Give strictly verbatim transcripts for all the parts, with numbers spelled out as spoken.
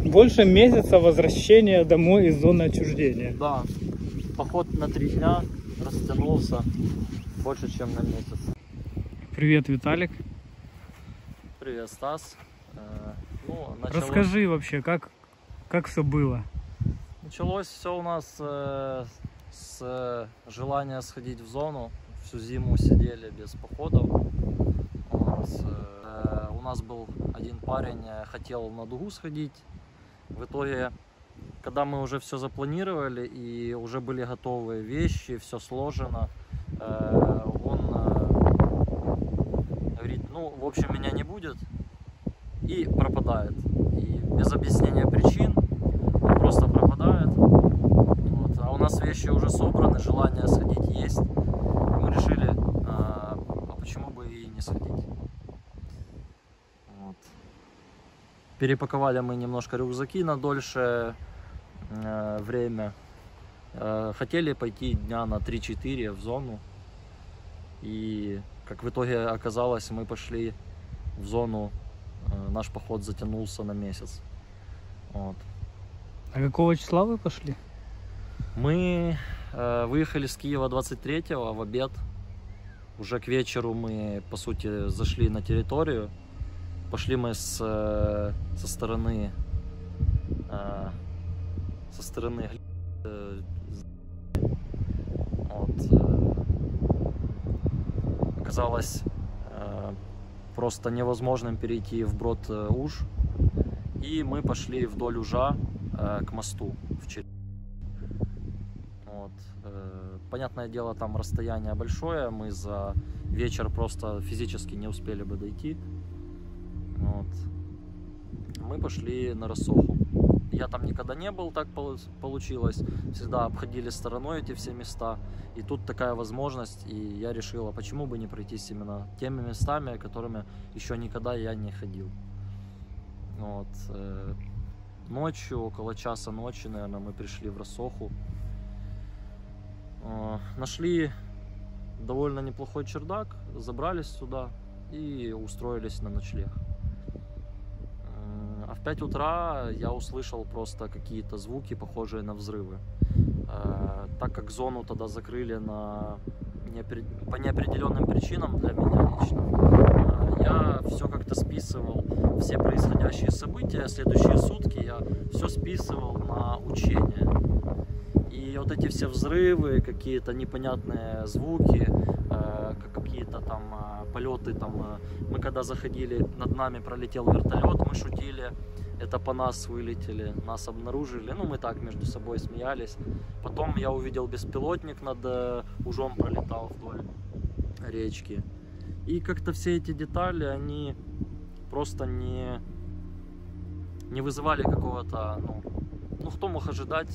Больше месяца возвращения домой из зоны отчуждения. Да, поход на три дня растянулся больше, чем на месяц. Привет, Виталик. Привет, Стас. Ну, началось... Расскажи вообще, как, как все было. Началось все у нас э, с э, желания сходить в зону. Всю зиму сидели без походов. Вот, э, у нас был один парень, хотел на дугу сходить. В итоге, когда мы уже все запланировали и уже были готовы вещи, все сложено, э, он э, говорит, ну, в общем, меня не будет, и пропадает. И без объяснения причин он просто пропадает. Вот. А у нас вещи уже собраны, желание сходить есть. Мы решили, а, а почему бы и не сходить. Вот. Перепаковали мы немножко рюкзаки на дольше э, время. Э, хотели пойти дня на три-четыре в зону. И как в итоге оказалось, мы пошли в зону. Э, наш поход затянулся на месяц. Вот. А какого числа вы пошли? Мы э, выехали с Киева двадцать третьего в обед. Уже к вечеру мы, по сути, зашли на территорию. Пошли мы с, э, со стороны э, со стороны э, вот, э, оказалось э, просто невозможным перейти вброд э, Уж. И мы пошли вдоль Ужа э, к мосту в Череповец. Вот. Э, понятное дело, там расстояние большое, мы за вечер просто физически не успели бы дойти. Вот. Мы пошли на рассоху. Я там никогда не был, так получилось. Всегда обходили стороной эти все места. И тут такая возможность, и я решила, почему бы не пройтись именно теми местами, которыми еще никогда я не ходил. Вот. Ночью, около часа ночи, наверное, мы пришли в рассоху. Нашли довольно неплохой чердак, забрались сюда и устроились на ночлег. А в пять утра я услышал просто какие-то звуки, похожие на взрывы. Так как зону тогда закрыли на неопре... по неопределенным причинам для меня лично, я все как-то списывал, все происходящие события, следующие сутки я все списывал на учения. И вот эти все взрывы, какие-то непонятные звуки, какие-то там полеты, там, мы когда заходили, над нами пролетел вертолет, мы шутили, это по нас вылетели, нас обнаружили, ну мы так между собой смеялись. Потом я увидел беспилотник над Ужом пролетал вдоль речки. И как-то все эти детали, они просто не, не вызывали какого-то, ну, ну кто мог ожидать,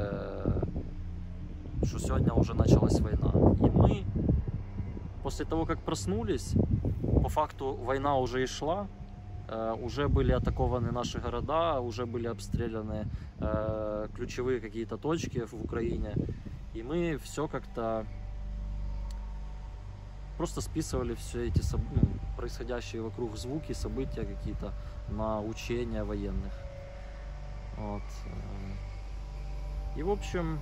что сегодня уже началась война. И мы, после того, как проснулись, по факту война уже и шла, э, уже были атакованы наши города, уже были обстреляны э, ключевые какие-то точки в Украине. И мы все как-то просто списывали все эти ну, происходящие вокруг звуки, события какие-то на учения военных. Вот. И в общем...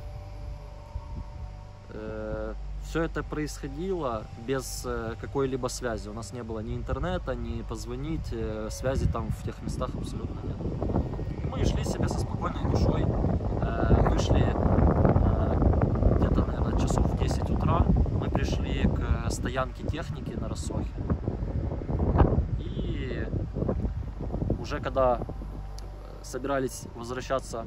Все это происходило без какой-либо связи. У нас не было ни интернета, ни позвонить, связи там в тех местах абсолютно нет. И мы шли себе со спокойной душой, вышли где-то, наверное, часов в десять утра. Мы пришли к стоянке техники на рассохе. И уже когда собирались возвращаться,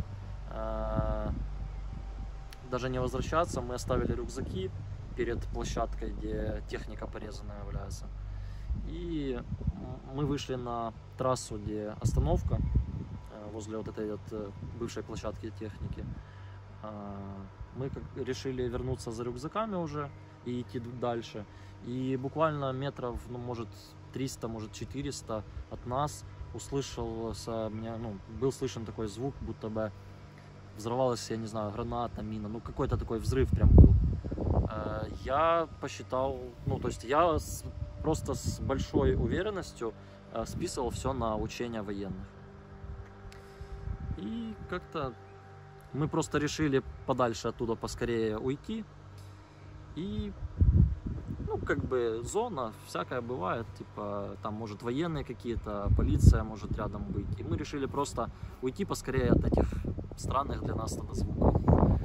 даже не возвращаться, мы оставили рюкзаки перед площадкой, где техника порезанная является. И мы вышли на трассу, где остановка, возле вот этой вот бывшей площадки техники. Мы решили вернуться за рюкзаками уже и идти дальше. И буквально метров, ну, может, триста, может, четыреста от нас услышался, меня, ну, был слышен такой звук, будто бы взорвалась, я не знаю, граната, мина, ну какой-то такой взрыв прям был. Я посчитал, ну то есть я просто с большой уверенностью списывал все на учения военных. И как-то мы просто решили подальше оттуда поскорее уйти. И, ну, как бы зона, всякое бывает, типа, там, может, военные какие-то, полиция может рядом быть. И мы решили просто уйти поскорее от этих странных для нас тогда звуков.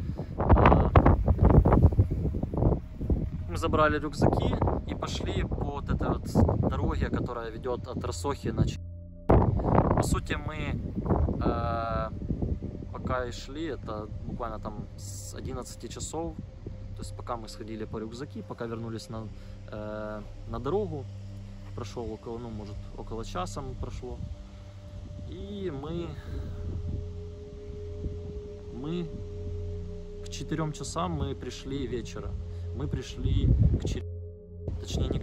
Мы забрали рюкзаки и пошли по вот этой вот дороге, которая ведет от Росохи на Ч... По сути, мы э, пока и шли, это буквально там с одиннадцати часов, то есть пока мы сходили по рюкзаки, пока вернулись на, э, на дорогу, прошел около, ну, может, около часа прошло, и мы, мы к четырем часам мы пришли вечера. Мы пришли к Чере... точнее не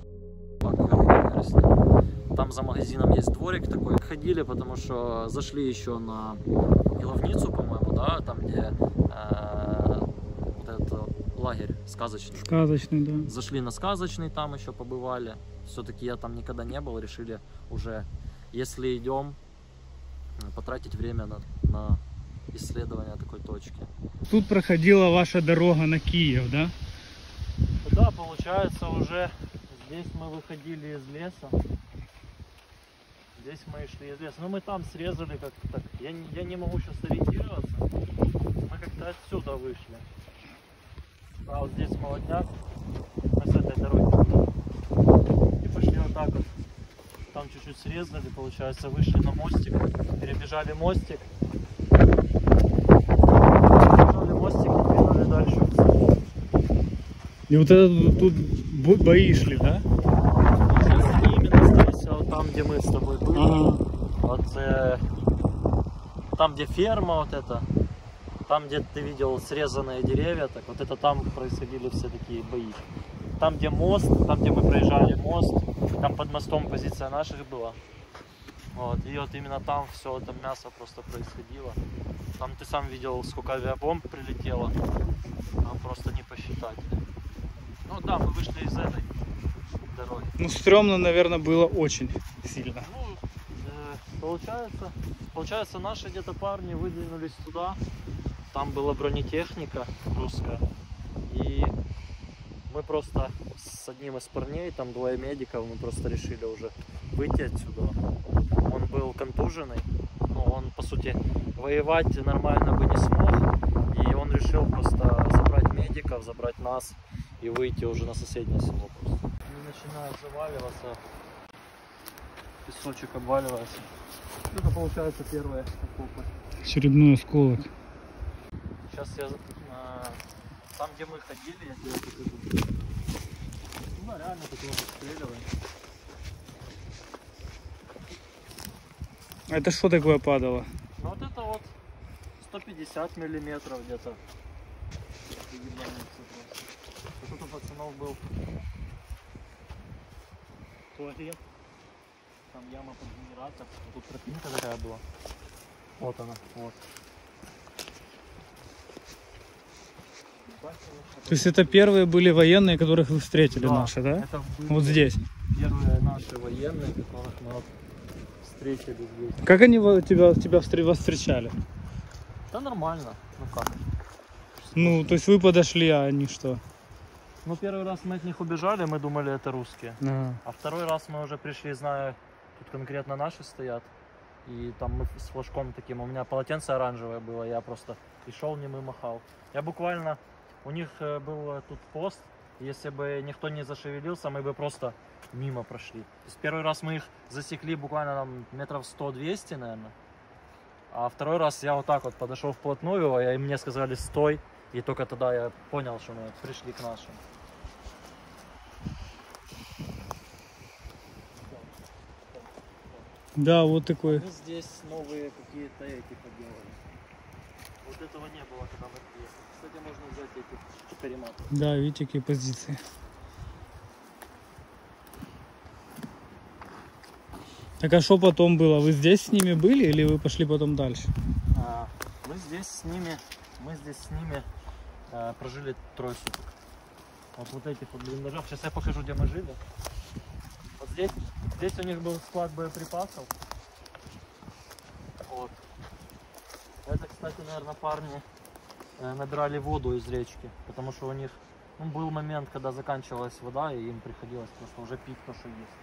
к там за магазином есть дворик такой. Ходили, потому что зашли еще на Иловницу, по-моему, да, там где э, вот этот лагерь сказочный. Сказочный, да. Зашли на сказочный, там еще побывали. Все-таки я там никогда не был, решили уже, если идем, потратить время на, на исследование такой точки. Тут проходила ваша дорога на Киев, да? Да, получается, уже здесь мы выходили из леса. Здесь мы шли из леса. Но мы там срезали как-то так. Я не, я не могу сейчас ориентироваться. Мы как-то отсюда вышли. А вот здесь молодняк. Мы с этой дороги. И пошли вот так вот. Там чуть-чуть срезали, получается, вышли на мостик. Перебежали мостик. Перебежали мостик и двинули дальше. И вот это тут бои шли, да? Именно здесь, вот там, где мы с тобой были. Ага. Вот э, там, где ферма вот эта, там, где ты видел срезанные деревья, так вот это там происходили все такие бои. Там, где мост, там, где мы проезжали мост, там под мостом позиция наших была. Вот, и вот именно там все это мясо просто происходило. Там ты сам видел, сколько авиабомб прилетело. Там просто не посчитать. Ну да, мы вышли из этой дороги. Ну, стрёмно, наверное, было очень сильно. Ну, э, получается, получается, наши где-то парни выдвинулись туда. Там была бронетехника русская. И мы просто с одним из парней, там двое медиков, мы просто решили уже выйти отсюда. Он был контуженный, но он, по сути, воевать нормально бы не смог. И он решил просто забрать медиков, забрать нас и выйти уже на соседнее село просто. Они начинают заваливаться, песочек обваливается. Это получается первые окопы. Очередной осколок. Сейчас я а, там, где мы ходили, я тебе покажу. Ну да, реально такое обстреливаем. Это что такое падало? Ну вот это вот сто пятьдесят миллиметров где-то. Тут у пацанов был туалет, там яма под генератор, а тут тропинка такая была. Вот она, вот. То есть это первые были военные, которых вы встретили, Да, наши, да? Это были Вот здесь. первые наши военные, которых мы вот встретили здесь. Как они во- тебя, тебя встр- вас встречали? Да нормально, ну как. Ну, то есть вы подошли, а они что? Ну первый раз мы от них убежали, мы думали это русские. Ага. А второй раз мы уже пришли, зная, тут конкретно наши стоят. И там мы с флажком таким, у меня полотенце оранжевое было, я просто и шел ним и махал. Я буквально, у них был тут пост, если бы никто не зашевелился, мы бы просто мимо прошли. То есть первый раз мы их засекли буквально там метров сто-двести, наверное. А второй раз я вот так вот подошел вплотную, и мне сказали стой. И только тогда я понял, что мы пришли к нашим. Да, вот такой. Мы здесь новые какие-то эти поделали. Вот этого не было, когда мы приехали. Кстати, можно взять эти карематы. Да, видите, какие позиции. Так а что потом было? Вы здесь с ними были или вы пошли потом дальше? А, мы здесь с ними, мы здесь с ними а, прожили трое суток. Вот, вот эти под блиндажах. Сейчас я покажу, где мы жили. Вот здесь, здесь у них был склад боеприпасов. Вот. кстати, наверное, парни э, набирали воду из речки, потому что у них ну, был момент, когда заканчивалась вода, и им приходилось просто уже пить то, что есть.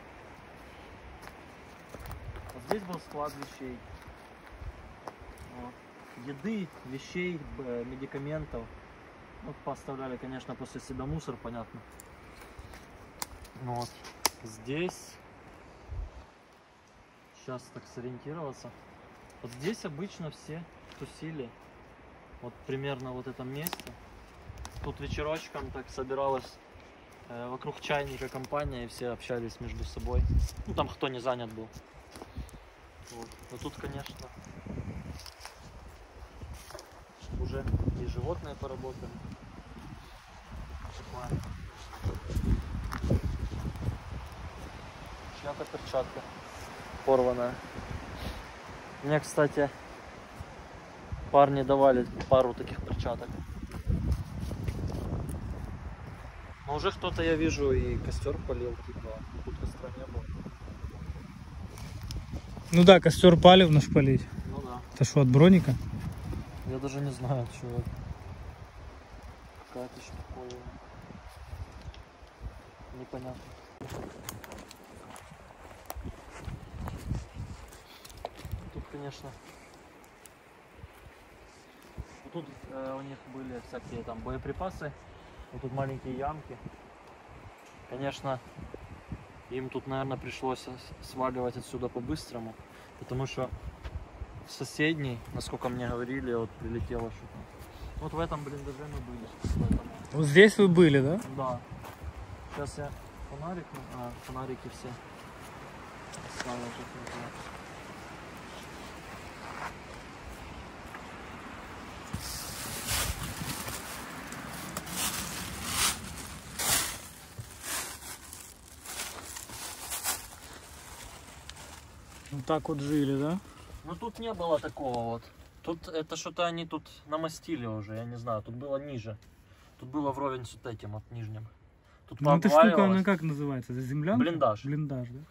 Вот здесь был склад вещей. Вот. Еды, вещей, медикаментов. Ну, поставляли, конечно, после себя мусор, понятно. Вот. Здесь, сейчас так сориентироваться, вот здесь обычно все тусили, вот примерно в вот этом месте. Тут вечерочком так собиралась э, вокруг чайника компания, и все общались между собой. Ну, там кто не занят был. Вот. Но тут, конечно, уже и животные поработали. Чья-то перчатка порванная. Мне, кстати, парни давали пару таких перчаток. Но уже кто-то, я вижу, и костер полил, типа, тут костра не было. Ну да, костер палив наш полить. Ну да. Это что, от броника? Я даже не знаю, что это. Какая-то штуковина. Непонятно. Тут, конечно, тут э, у них были всякие там боеприпасы. Вот тут маленькие ямки. Конечно, им тут, наверное, пришлось сваливать отсюда по-быстрому, потому что в соседней, насколько мне говорили, вот прилетело что-то. Вот в этом блиндаже мы были. Вот здесь вы были, да? Да. Сейчас я фонарик, а, фонарики все оставил тут. Вот так вот жили, да? Ну тут не было такого вот. Тут это что-то они тут намастили уже, я не знаю. Тут было ниже. Тут было вровень с вот этим вот нижним. Тут Ну эта штука, она как называется? Это землянка? Блиндаж. Блиндаж, да?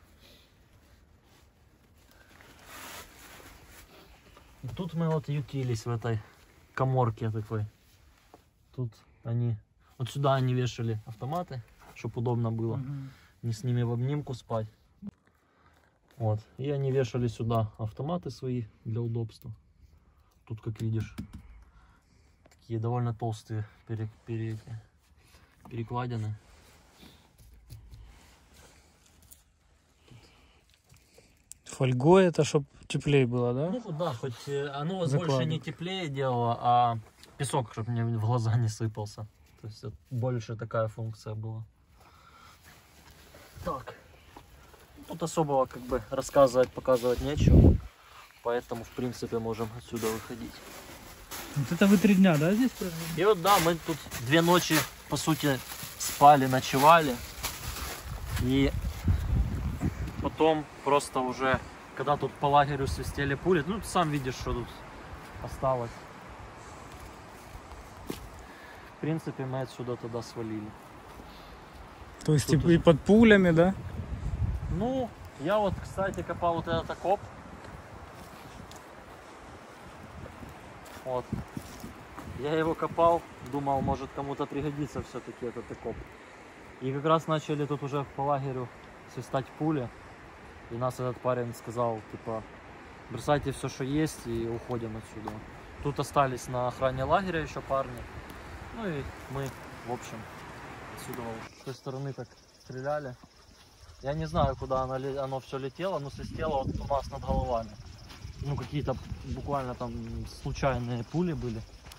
Тут мы вот ютились в этой каморке такой. Тут они... Вот сюда они вешали автоматы, чтобы удобно было. Угу. Не с ними в обнимку спать. Вот. И они вешали сюда автоматы свои для удобства. Тут, как видишь, такие довольно толстые пере, пере, перекладины. Фольгой это, чтобы теплее было, да? Ну да, хоть оно Закладывай. больше не теплее делало, а песок, чтобы мне в глаза не сыпался. То есть больше такая функция была. Так. Тут особого как бы рассказывать, показывать нечего. Поэтому, в принципе, можем отсюда выходить. Вот это вы три дня, да, здесь прожили? И вот да, мы тут две ночи, по сути, спали, ночевали. И потом просто уже, когда тут по лагерю свистели пули, ну, ты сам видишь, что тут осталось. В принципе, мы отсюда тогда свалили. То есть Тут типа и под пулями, да? Ну, я вот, кстати, копал вот этот окоп. Вот. Я его копал, думал, может кому-то пригодится все-таки этот окоп. И как раз начали тут уже по лагерю свистать пули. И нас этот парень сказал, типа, бросайте все, что есть, и уходим отсюда. Тут остались на охране лагеря еще парни. Ну и мы, в общем, отсюда с той стороны так стреляли. Я не знаю, куда оно, оно все летело, но свистело вот у нас над головами. Ну, какие-то буквально там случайные пули были.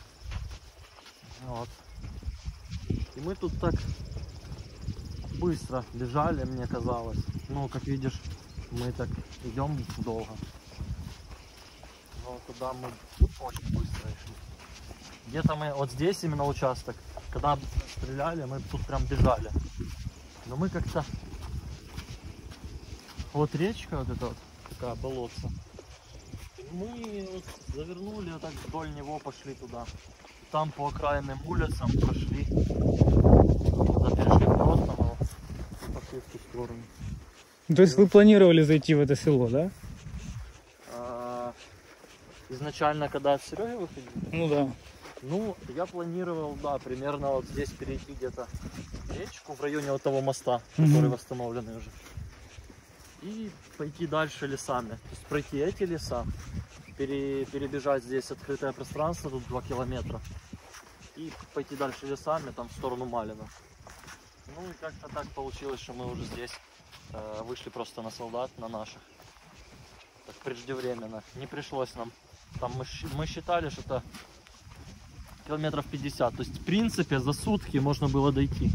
Вот. И мы тут так быстро бежали, мне казалось. Ну, как видишь, мы так идем долго. Но туда мы очень быстро шли. Где-то мы, вот здесь именно участок, когда стреляли, мы тут прям бежали. Но мы как-то... Вот речка вот эта вот, такая болотца. Мы вот завернули, вот так вдоль него пошли туда. Там по окраинным улицам прошли. Туда перешли просто, но пошли в ту сторону. То есть вы планировали зайти в это село, да? А, изначально, когда от Сереги выходили, Ну да. ну, я планировал, да, примерно вот здесь перейти где-то речку в районе вот того моста, Мгм. который восстановленный уже. И пойти дальше лесами. То есть пройти эти леса, пере- перебежать здесь открытое пространство, тут два километра. И пойти дальше лесами, там в сторону Малина. Ну и как-то так получилось, что мы уже здесь э, вышли просто на солдат, на наших. Так преждевременно. Не пришлось нам. Там мы, щ- мы считали, что это километров пятьдесят. То есть в принципе за сутки можно было дойти.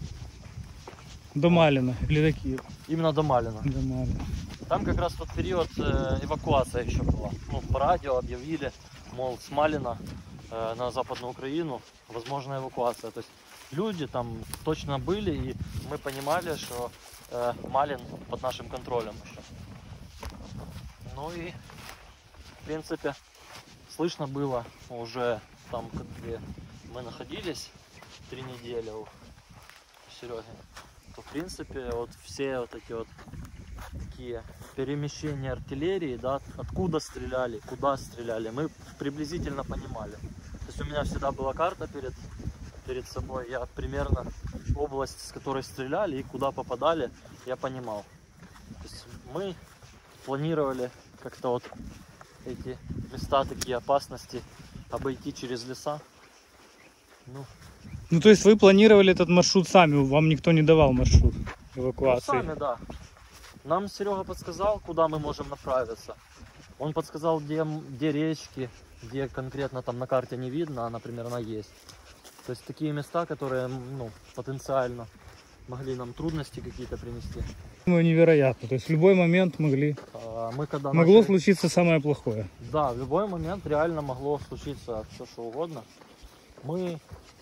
До Малина. Или до Киева. Именно до Малина. До Малина. Там как раз тот период э, эвакуация еще была. Ну, по радио объявили, мол, с Малина э, на Западную Украину возможна эвакуация. То есть люди там точно были, и мы понимали, что э, Малин под нашим контролем еще. Ну и, в принципе, слышно было уже там, где мы находились три недели у Сереги, то, в принципе, вот все вот эти вот такие перемещения артиллерии, да, откуда стреляли, куда стреляли, мы приблизительно понимали. То есть у меня всегда была карта перед, перед собой, я примерно область, с которой стреляли и куда попадали, я понимал. То есть мы планировали как-то вот эти места, такие опасности обойти через леса. Ну, Ну то есть вы планировали этот маршрут сами, вам никто не давал маршрут ну, эвакуации? сами, да. Нам Серега подсказал, куда мы можем направиться. Он подсказал, где, где речки, где конкретно там на карте не видно, а, например, она есть. То есть такие места, которые, ну, потенциально могли нам трудности какие-то принести. Думаю, невероятно. То есть в любой момент могли... А мы когда Могло начали- случиться самое плохое. Да, в любой момент реально могло случиться все, что угодно. Мы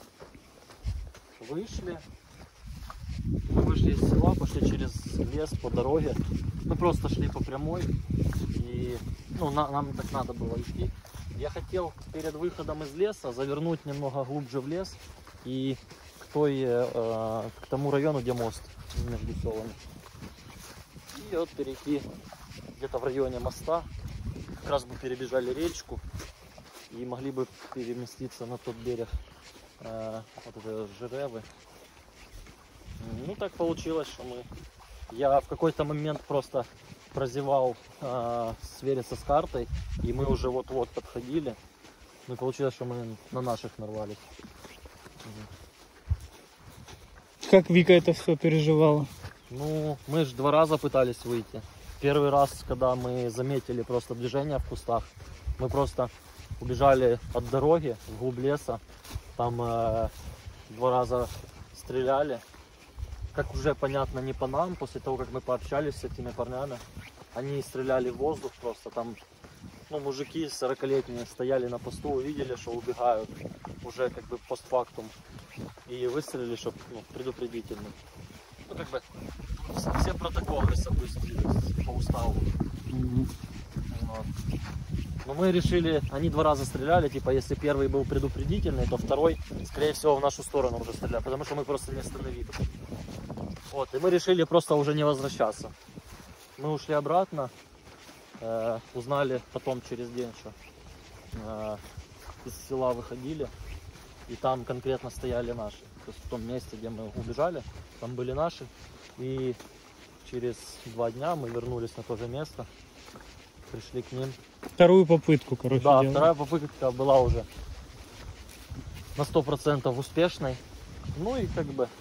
вышли, мы вышли из села, пошли через лес по дороге. Мы просто шли по прямой, и ну, на- нам так надо было идти. Я хотел перед выходом из леса завернуть немного глубже в лес и к, той, э, к тому району, где мост между селами. И вот перейти где-то в районе моста. Как раз бы перебежали речку и могли бы переместиться на тот берег э, вот этой Жеревы. Ну так получилось, что мы... Я в какой-то момент просто прозевал э, свериться с картой, и мы уже вот-вот подходили. Ну и получилось, что мы на наших нарвались. Как Вика это все переживала? Ну, мы же два раза пытались выйти. Первый раз, когда мы заметили просто движение в кустах, мы просто убежали от дороги вглубь леса. Там э, два раза стреляли. Как уже понятно, не по нам, после того, как мы пообщались с этими парнями. Они стреляли в воздух просто. Там ну, мужики сорокалетние стояли на посту, увидели, что убегают. Уже как бы постфактум. И выстрелили, чтобы ну, предупредительно. Ну, как бы все протоколы соблюсти по уставу. Вот. Но мы решили, они два раза стреляли, типа, если первый был предупредительный, то второй, скорее всего, в нашу сторону уже стрелял, потому что мы просто не остановились. Вот, и мы решили просто уже не возвращаться. Мы ушли обратно, э, узнали потом через день, что э, из села выходили, и там конкретно стояли наши. То есть в том месте, где мы убежали, там были наши. И через два дня мы вернулись на то же место, пришли к ним. Вторую попытку, короче. Да, делали. вторая попытка была уже на сто процентов успешной. Ну и как бы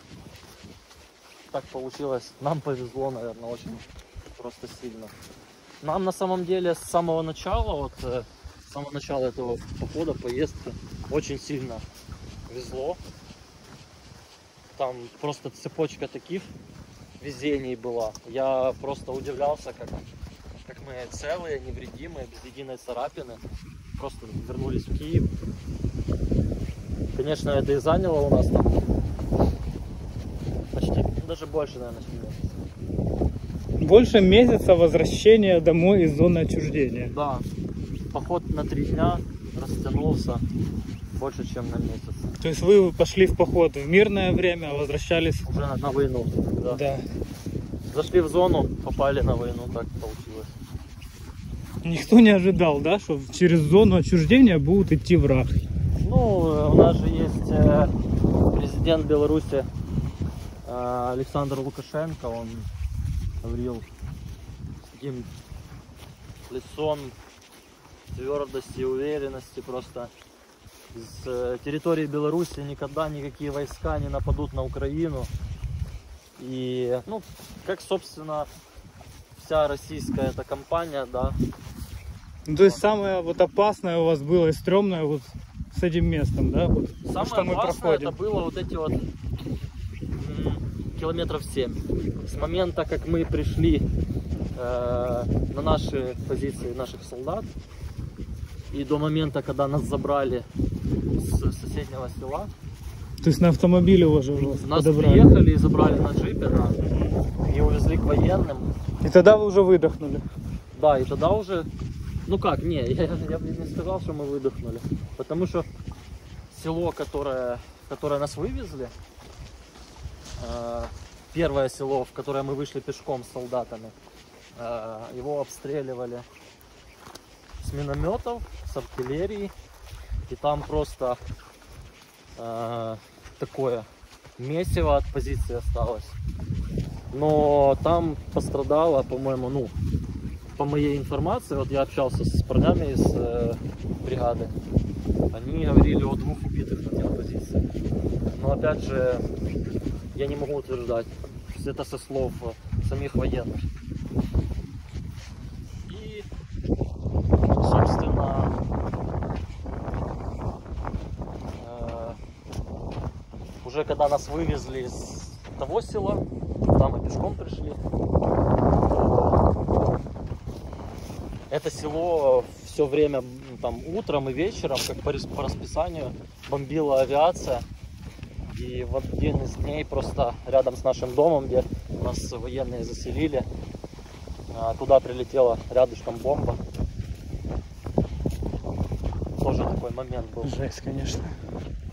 так получилось. Нам повезло, наверное, очень просто сильно. Нам на самом деле с самого начала, вот э, с самого начала этого похода, поездки, очень сильно везло. Там просто цепочка таких везений была. Я просто удивлялся, как, как мы целые, невредимые, без единой царапины. Просто вернулись в Киев. Конечно, это и заняло у нас там почти, даже больше, наверное, чем месяц. Больше месяца возвращения домой из зоны отчуждения. Да, поход на три дня растянулся больше, чем на месяц. То есть вы пошли в поход в мирное время, а возвращались... Уже на, на войну. Да. Да. Зашли в зону, попали на войну, так получилось. Никто не ожидал, да, что через зону отчуждения будут идти враг. Ну, у нас же есть э, президент Беларуси э, Александр Лукашенко, он говорил с таким лицом твердости и уверенности, просто с э, территории Беларуси никогда никакие войска не нападут на Украину. И, ну, как, собственно, вся российская эта кампания, да. Ну, то есть самое вот опасное у вас было и стрёмное вот с этим местом, да? Вот, самое что мы опасное проходим. это было вот эти вот м, километров семь. С момента, как мы пришли э, на наши позиции наших солдат, и до момента, когда нас забрали с соседнего села. То есть на автомобиле уже вас Нас подобрали. приехали и забрали на джипе, да, и увезли к военным. И тогда вы уже выдохнули. Да, и тогда уже, ну как, не, я, я бы не сказал, что мы выдохнули, потому что село, которое, в которое нас вывезли, э, первое село, в которое мы вышли пешком с солдатами, э, его обстреливали с минометов, с артиллерии, и там просто э, такое месиво от позиции осталось. Но там пострадало, по-моему, ну, по моей информации, вот я общался с парнями из э, бригады, они говорили о двух убитых на тех позициях. Но опять же, я не могу утверждать, это со слов самих военных. И, собственно, э, уже когда нас вывезли из того села, там мы пешком пришли, это село все время, там, утром и вечером, как по, по расписанию, бомбила авиация. И в один из дней просто рядом с нашим домом, где нас военные заселили, туда прилетела рядышком бомба. Тоже такой момент был. Жесть, конечно.